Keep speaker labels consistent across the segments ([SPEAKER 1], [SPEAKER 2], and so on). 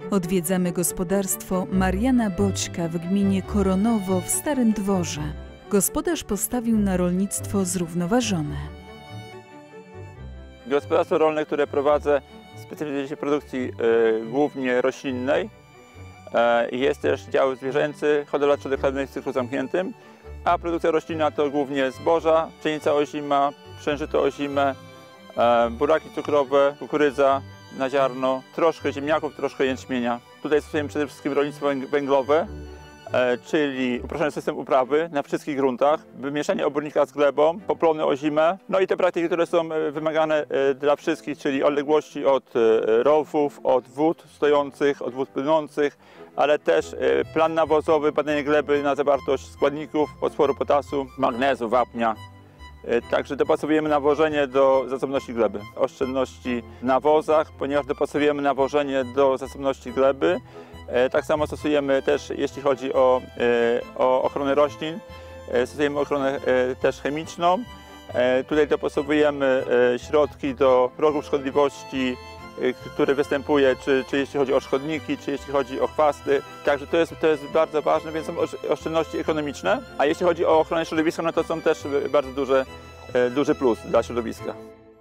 [SPEAKER 1] Odwiedzamy gospodarstwo Mariana Boćka w gminie Koronowo w Starym Dworze. Gospodarz postawił na rolnictwo zrównoważone.
[SPEAKER 2] Gospodarstwo rolne, które prowadzę, specjalizuje się w produkcji głównie roślinnej. Jest też dział zwierzęcy, hodowla trzody chlewnej w cyklu zamkniętym, a produkcja roślinna to głównie zboża, pszenica ozima, pszeniżyto ozime, buraki cukrowe, kukurydza na ziarno, troszkę ziemniaków, troszkę jęczmienia. Tutaj stosujemy przede wszystkim rolnictwo węglowe, czyli uproszczony system uprawy na wszystkich gruntach, wymieszanie obornika z glebą, poplony ozime, no i te praktyki, które są wymagane dla wszystkich, czyli odległości od rowów, od wód stojących, od wód płynących, ale też plan nawozowy, badanie gleby na zawartość składników, fosforu, potasu, magnezu, wapnia. Także dopasowujemy nawożenie do zasobności gleby. Oszczędności w nawozach, ponieważ dopasowujemy nawożenie do zasobności gleby. Tak samo stosujemy też, jeśli chodzi o ochronę roślin, stosujemy ochronę też chemiczną. Tutaj dopasowujemy środki do progów szkodliwości, które występuje, czy jeśli chodzi o szkodniki, czy jeśli chodzi o chwasty. Także to jest bardzo ważne, więc są oszczędności ekonomiczne. A jeśli chodzi o ochronę środowiska, no to są też bardzo duży plus dla środowiska.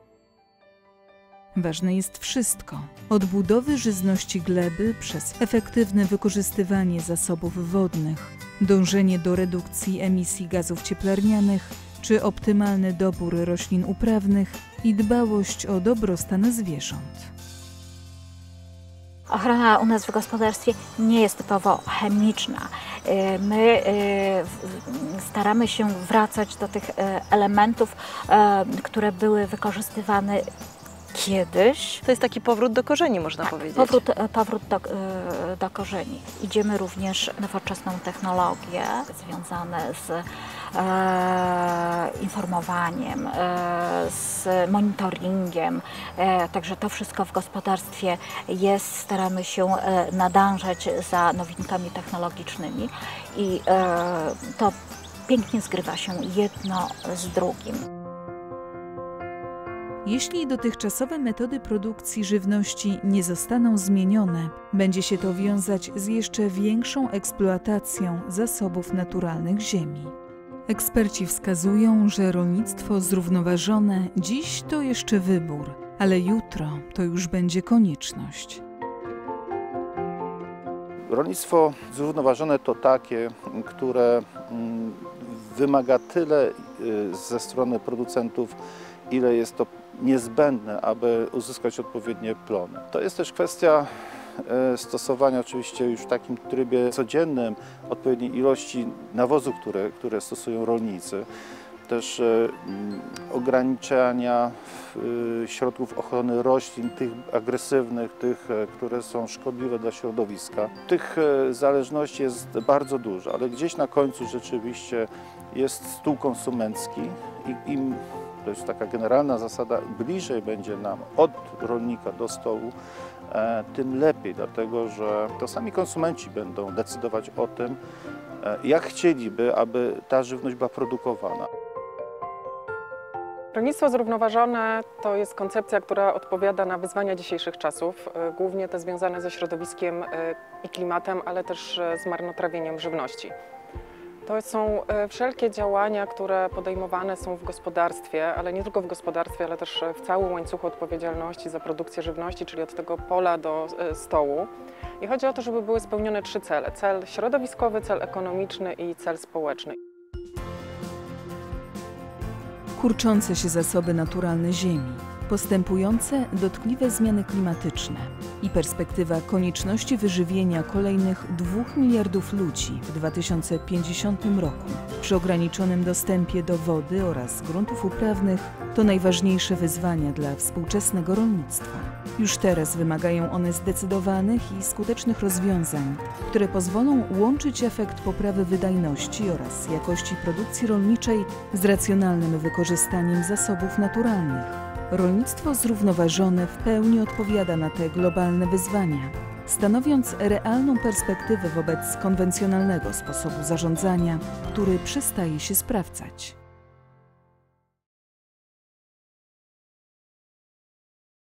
[SPEAKER 1] Ważne jest wszystko. Od budowy żyzności gleby przez efektywne wykorzystywanie zasobów wodnych, dążenie do redukcji emisji gazów cieplarnianych, czy optymalny dobór roślin uprawnych i dbałość o dobrostan zwierząt.
[SPEAKER 3] Ochrona u nas w gospodarstwie nie jest typowo chemiczna. My staramy się wracać do tych elementów, które były wykorzystywane kiedyś.
[SPEAKER 4] To jest taki powrót do korzeni, można powiedzieć.
[SPEAKER 3] Powrót do korzeni. Idziemy również w nowoczesną technologię związane z informowaniem, z monitoringiem. Także to wszystko w gospodarstwie jest. Staramy się nadążać za nowinkami technologicznymi i to pięknie zgrywa się jedno z drugim.
[SPEAKER 1] Jeśli dotychczasowe metody produkcji żywności nie zostaną zmienione, będzie się to wiązać z jeszcze większą eksploatacją zasobów naturalnych ziemi. Eksperci wskazują, że rolnictwo zrównoważone dziś to jeszcze wybór, ale jutro to już będzie konieczność.
[SPEAKER 5] Rolnictwo zrównoważone to takie, które wymaga tyle ze strony producentów, ile jest to niezbędne, aby uzyskać odpowiednie plony. To jest też kwestia stosowania oczywiście już w takim trybie codziennym odpowiedniej ilości nawozu, które stosują rolnicy. Też ograniczania środków ochrony roślin, tych agresywnych, tych, które są szkodliwe dla środowiska. Tych zależności jest bardzo dużo, ale gdzieś na końcu rzeczywiście jest stół konsumencki i im, to jest taka generalna zasada, bliżej będzie nam od rolnika do stołu, tym lepiej, dlatego że to sami konsumenci będą decydować o tym, jak chcieliby, aby ta żywność była produkowana.
[SPEAKER 6] Rolnictwo zrównoważone to jest koncepcja, która odpowiada na wyzwania dzisiejszych czasów, głównie te związane ze środowiskiem i klimatem, ale też z marnotrawieniem żywności. To są wszelkie działania, które podejmowane są w gospodarstwie, ale nie tylko w gospodarstwie, ale też w całym łańcuchu odpowiedzialności za produkcję żywności, czyli od tego pola do stołu. I chodzi o to, żeby były spełnione trzy cele. Cel środowiskowy, cel ekonomiczny i cel społeczny.
[SPEAKER 1] Kurczące się zasoby naturalne ziemi, postępujące dotkliwe zmiany klimatyczne i perspektywa konieczności wyżywienia kolejnych 2 miliardów ludzi w 2050 roku przy ograniczonym dostępie do wody oraz gruntów uprawnych to najważniejsze wyzwania dla współczesnego rolnictwa. Już teraz wymagają one zdecydowanych i skutecznych rozwiązań, które pozwolą łączyć efekt poprawy wydajności oraz jakości produkcji rolniczej z racjonalnym wykorzystaniem zasobów naturalnych. Rolnictwo zrównoważone w pełni odpowiada na te globalne wyzwania, stanowiąc realną perspektywę wobec konwencjonalnego sposobu zarządzania, który przestaje się sprawdzać.